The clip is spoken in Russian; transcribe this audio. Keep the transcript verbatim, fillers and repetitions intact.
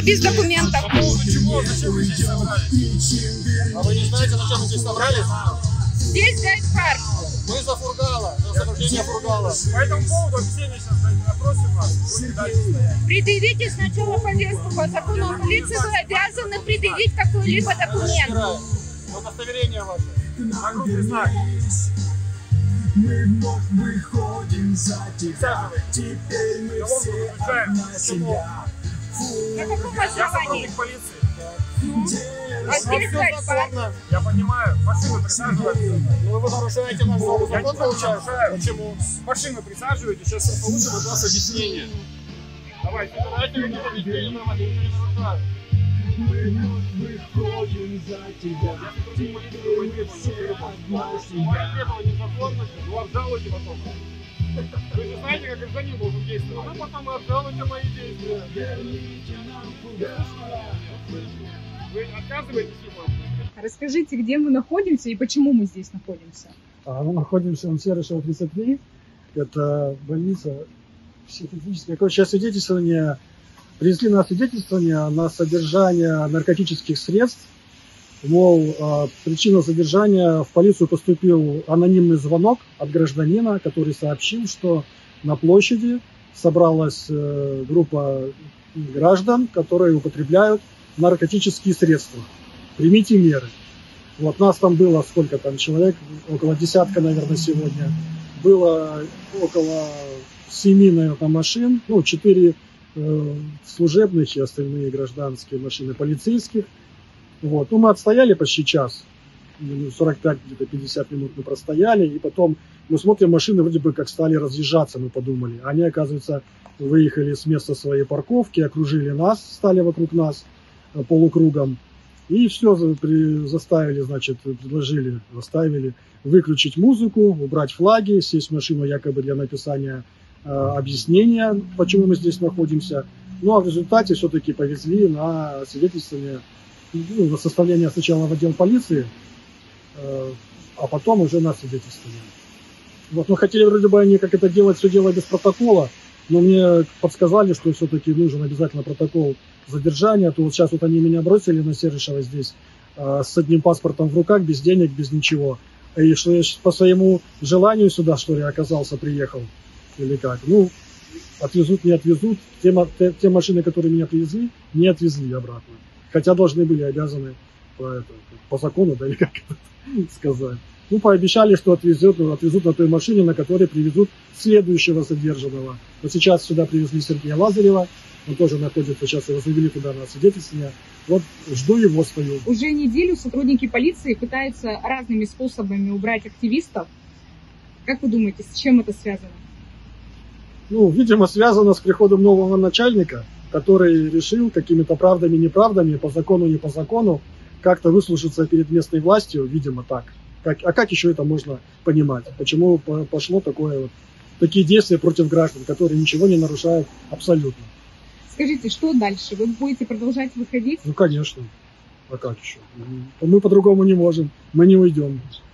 без документов. По поводу чего? Зачем вы здесь собрались? А вы не знаете, зачем вы здесь собрались? Здесь гайд-парк. Мы за Фургала, за освобождение Фургала. По этому поводу объяснение сейчас опросим вас. Будем дальше стоять. Предъявите сначала повестку. По закону о полиции вы обязаны предъявить какой-либо документ. Удостоверение ваше. Нагрудный знак. Мы вновь выходим за тебя. Теперь мы все одна семья. На каком Я основании? сотрудник полиции. А здесь гайд-парк. Я понимаю. Машину присаживайтесь. Ну вы нарушаете наш закон, Я ничего не получается. нарушаю. Почему? Машину присаживайтесь. Сейчас получим от вас объяснение. Давайте. Давайте вы не объяснение, но я ничего не нарушаю. Мы вновь выходим за тебя. Теперь мы все одна семья. Требования законности, вы обжалуете потом. Вы же знаете, как гражданин должен действовать. Вы потом обжалуете мои действия. Верните нам Фургала. Вы отказываетесь ему? Расскажите, где мы находимся и почему мы здесь находимся? А мы находимся в Серышева тридцать три. Это больница психиатрическая. Короче, свидетельствование, привезли на свидетельствование на содержание наркотических средств. Мол, причина содержания: в полицию поступил анонимный звонок от гражданина, который сообщил, что на площади собралась группа граждан, которые употребляют наркотические средства. Примите меры. Вот нас там было сколько там человек, около десятка, наверное, сегодня. Было около семи, наверное, машин, ну, четыре э, служебных и остальные гражданские машины полицейских. Вот. Ну, мы отстояли почти час, сорок пять, где-то пятьдесят минут мы простояли, и потом мы смотрим, машины вроде бы как стали разъезжаться, мы подумали. Они, оказывается, выехали с места своей парковки, окружили нас, стали вокруг нас полукругом. И все, заставили, значит, предложили, заставили выключить музыку, убрать флаги, сесть в машину якобы для написания э, объяснения, почему мы здесь находимся. Ну, а в результате все-таки повезли на свидетельствование, ну, на составление сначала в отдел полиции, э, а потом уже на свидетельствование. Вот, мы хотели вроде бы они как это делать, все дело без протокола, но мне подсказали, что все-таки нужен обязательно протокол задержания. То вот сейчас вот они меня бросили на Серышева здесь э, с одним паспортом в руках, без денег, без ничего. И что я по своему желанию сюда, что ли, оказался, приехал, или как. Ну, отвезут, не отвезут. Те, те, те машины, которые меня привезли, не отвезли обратно. Хотя должны были, обязаны по, это, по закону, да, или как это сказать. Ну, пообещали, что отвезут, отвезут на той машине, на которой привезут следующего задержанного. Вот сейчас сюда привезли Сергея Лазарева. Он тоже находится, сейчас его завели туда на свидетельствование. Вот жду его, стою. Уже неделю сотрудники полиции пытаются разными способами убрать активистов. Как вы думаете, с чем это связано? Ну, видимо, связано с приходом нового начальника, который решил какими-то правдами, неправдами, по закону, не по закону, как-то выслушаться перед местной властью, видимо, так. Как, а как еще это можно понимать? Почему пошло такое вот, такие действия против граждан, которые ничего не нарушают абсолютно? Скажите, что дальше? Вы будете продолжать выходить? Ну, конечно. А как еще? Мы по-другому не можем. Мы не уйдем.